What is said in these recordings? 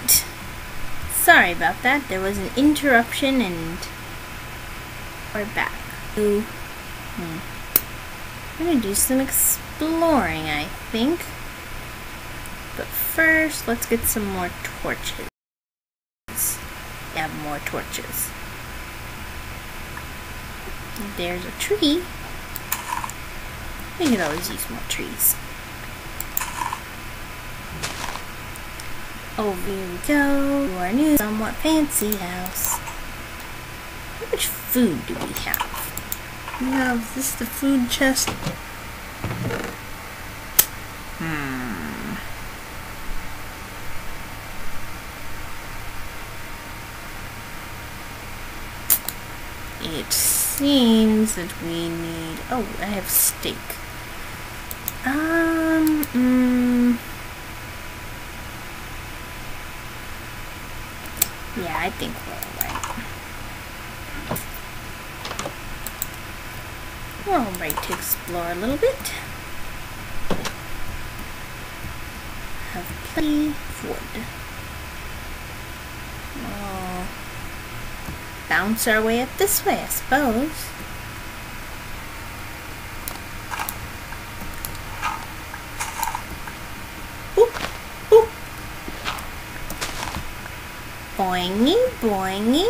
Alright. Sorry about that. There was an interruption and we're back. I'm gonna do some exploring, I think. But first, let's get some more torches. Have more torches. There's a tree. We could always use more trees. Over we go to our new, somewhat fancy house. How much food do we have? We have, is this the food chest? It seems that we need, oh, I have steak. Yeah, I think we're alright. We're alright to explore a little bit. Have plenty of wood. Oh. Bounce our way up this way, I suppose. Oop, oop. Boingy, boingy.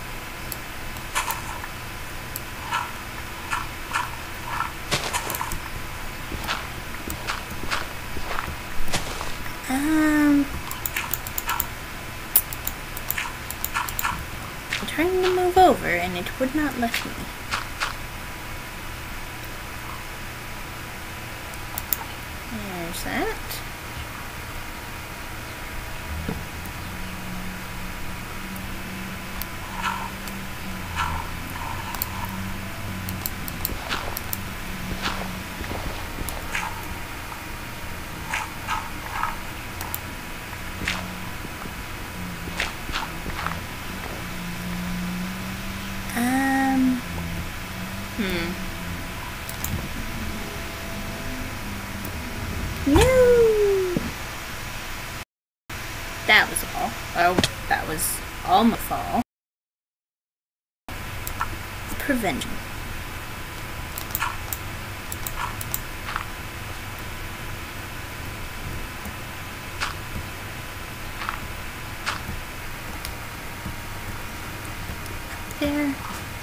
I'm trying to move over and it would not let me. There's that. No! That was all. Oh, that was all my fault. Prevention. There.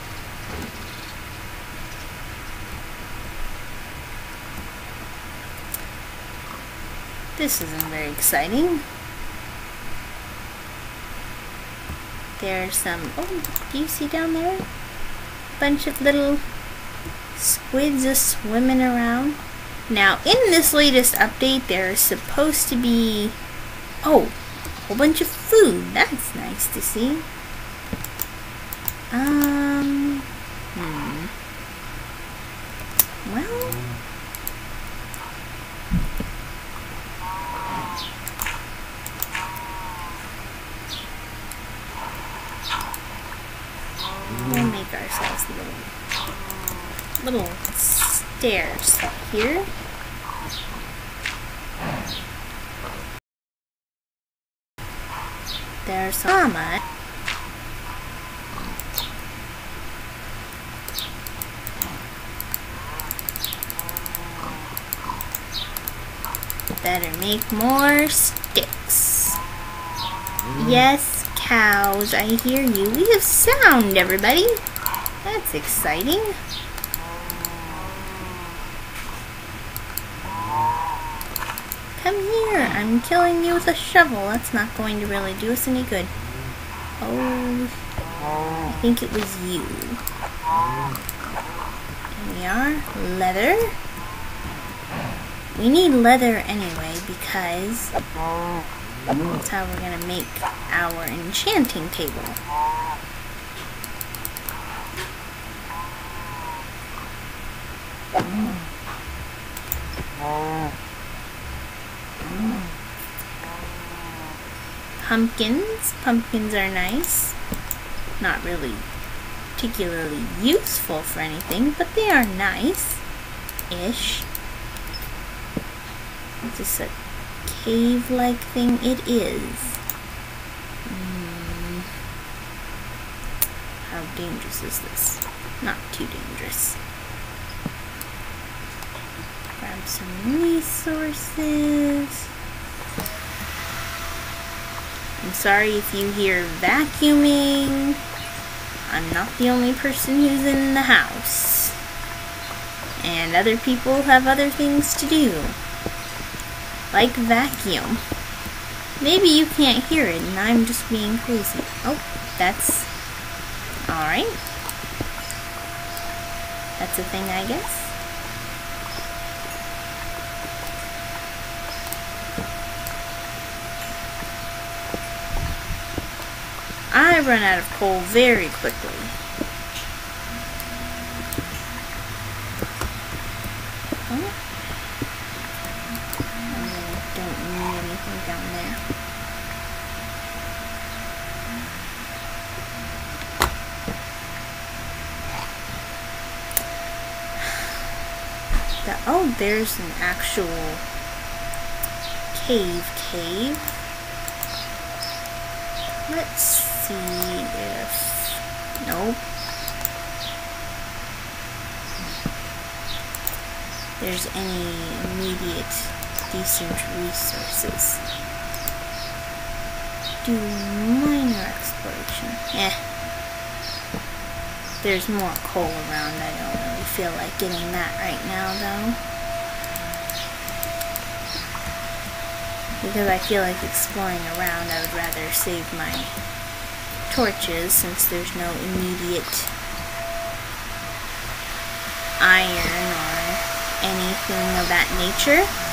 This isn't very exciting. There's some, oh, do you see down there? Bunch of little squids are swimming around. Now, in this latest update, there's supposed to be, oh, a whole bunch of food. That's nice to see. Well, we'll make ourselves little stairs here. There's some llama. Better make more sticks. Yes, cows, I hear you. We have sound, everybody. That's exciting. Come here. I'm killing you with a shovel. That's not going to really do us any good. Oh, I think it was you. Here we are. Leather. We need leather anyway because that's how we're going to make our enchanting table. Pumpkins. Pumpkins are nice. Not really particularly useful for anything, but they are nice-ish. Is this a cave-like thing? It is. How dangerous is this? Not too dangerous. Grab some resources. I'm sorry if you hear vacuuming. I'm not the only person who's in the house. And other people have other things to do. Like vacuum. Maybe you can't hear it and I'm just being crazy. Oh, that's... alright. That's a thing, I guess. I run out of coal very quickly. Oh. I don't need anything down there. Oh, there's an actual cave. Let's see if... nope. There's any immediate decent resources. Do minor exploration. There's more coal around. I don't really feel like getting that right now, though. Because I feel like exploring around, I would rather save my torches since there's no immediate iron or anything of that nature.